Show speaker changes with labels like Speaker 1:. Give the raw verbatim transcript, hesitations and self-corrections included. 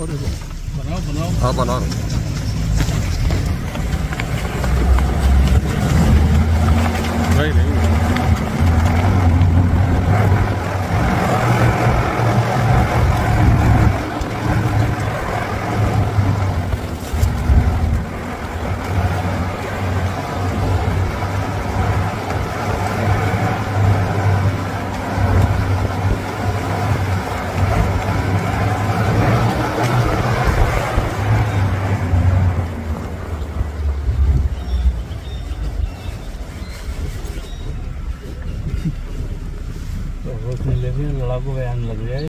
Speaker 1: बनाओ बनाओ।
Speaker 2: हाँ बना रहा हूँ। नहीं नहीं
Speaker 1: तो लड़ाकू बयान लग जाए।